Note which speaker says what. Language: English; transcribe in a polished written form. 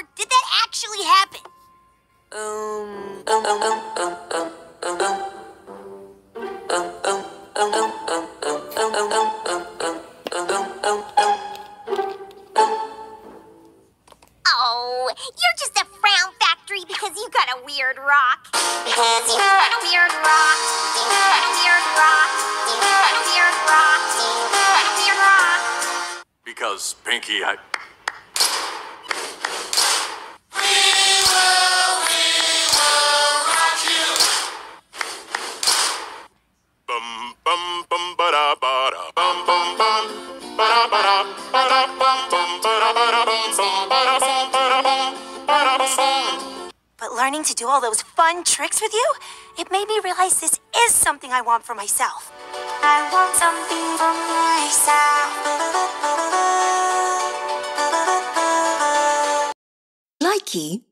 Speaker 1: Or did that actually happen? Oh, you're just a frown factory because you got a weird rock. Because you got a weird rock. You got a weird rock. You got a weird rock. You got a weird rock.
Speaker 2: Because, Pinky, I... Bum bum bum ba da ba da bum bum bum ba da ba da ba da bum bum ba da ba da bum bum ba da bum ba da bum ba da bum.
Speaker 1: But learning to do all those fun tricks with you, it made me realize this is something I want for myself. I want something for myself.
Speaker 3: Likey